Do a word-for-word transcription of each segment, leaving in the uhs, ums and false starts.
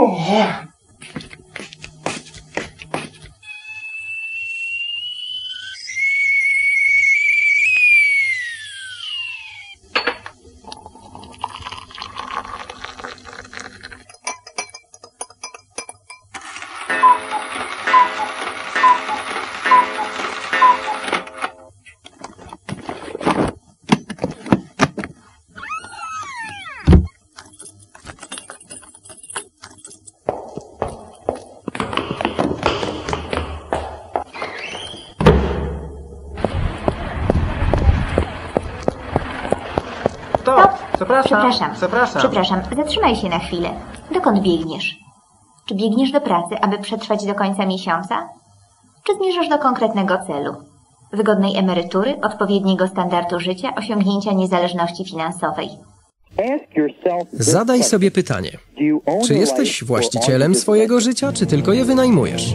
Przepraszam. Przepraszam. Przepraszam. Przepraszam. Zatrzymaj się na chwilę. Dokąd biegniesz? Czy biegniesz do pracy, aby przetrwać do końca miesiąca? Czy zmierzasz do konkretnego celu? Wygodnej emerytury, odpowiedniego standardu życia, osiągnięcia niezależności finansowej? Zadaj sobie pytanie. Czy jesteś właścicielem swojego życia, czy tylko je wynajmujesz?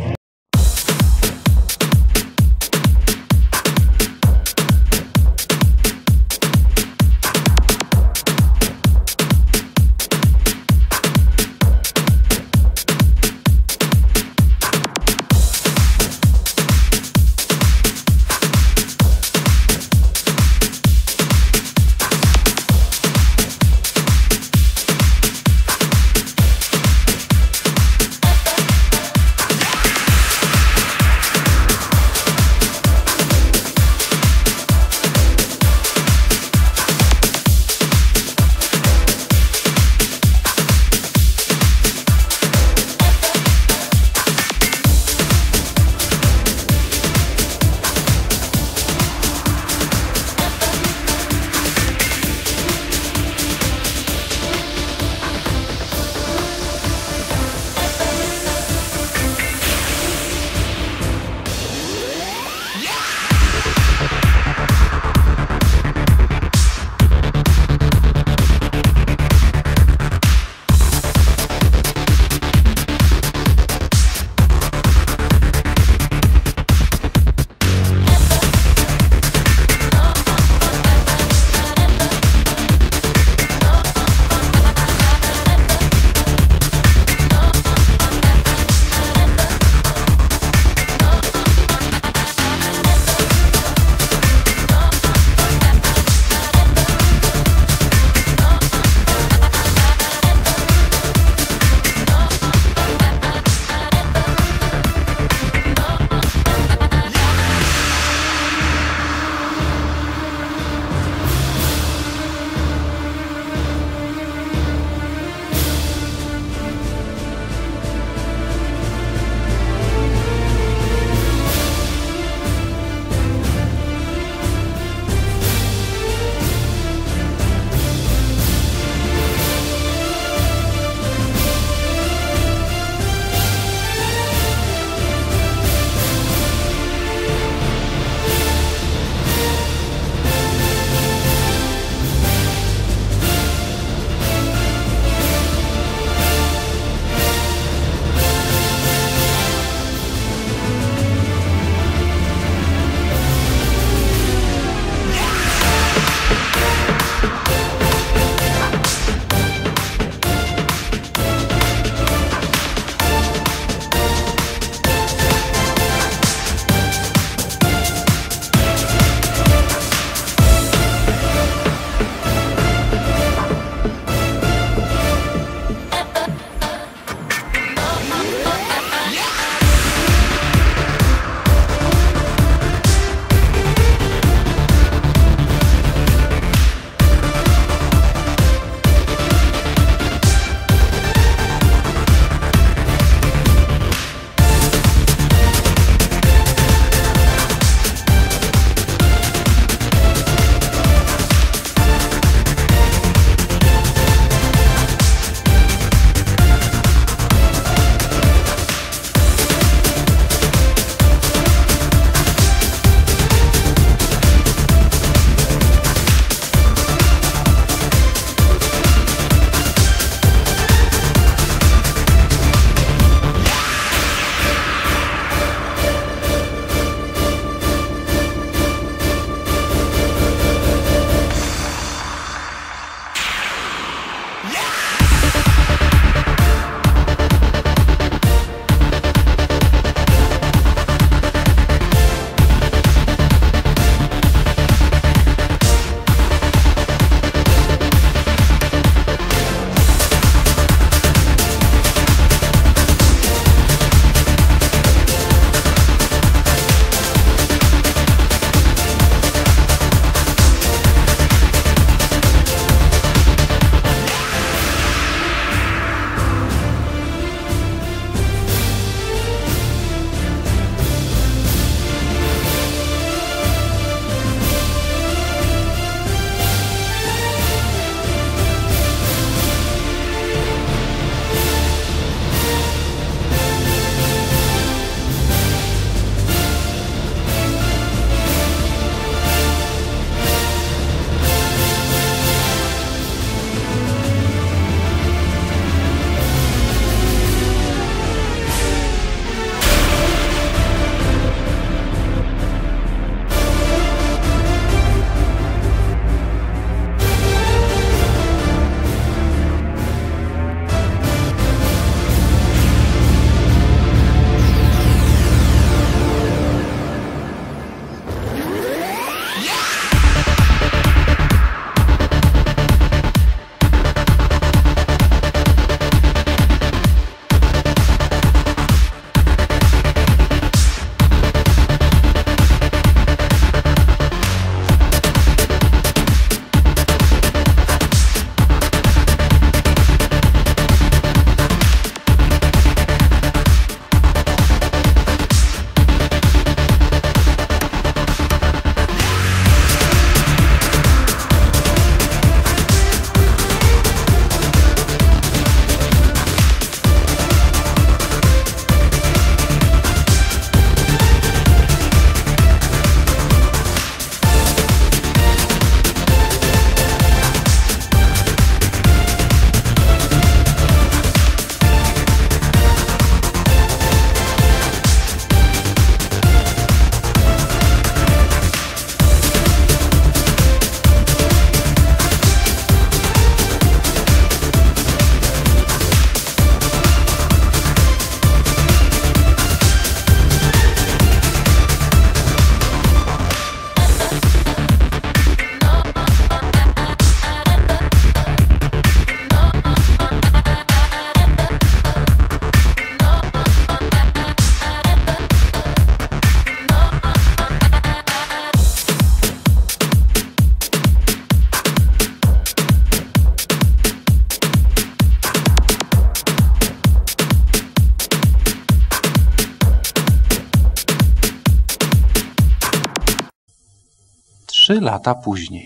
Trzy lata później.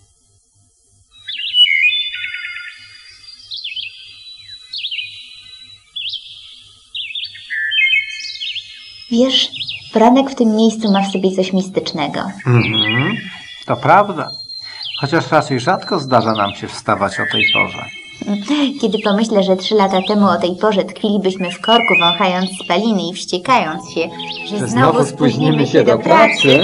Wiesz, poranek w tym miejscu ma w sobie coś mistycznego. Mhm, to prawda. Chociaż raczej rzadko zdarza nam się wstawać o tej porze. Kiedy pomyślę, że trzy lata temu o tej porze tkwilibyśmy w korku, wąchając spaliny i wściekając się, że, że znowu, znowu spóźnimy się do pracy...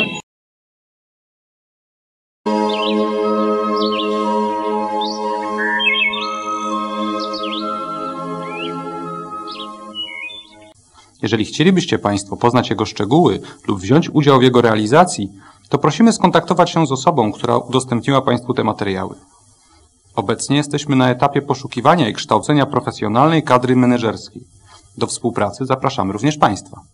Jeżeli chcielibyście Państwo poznać jego szczegóły lub wziąć udział w jego realizacji, to prosimy skontaktować się z osobą, która udostępniła Państwu te materiały. Obecnie jesteśmy na etapie poszukiwania i kształcenia profesjonalnej kadry menedżerskiej. Do współpracy zapraszamy również Państwa.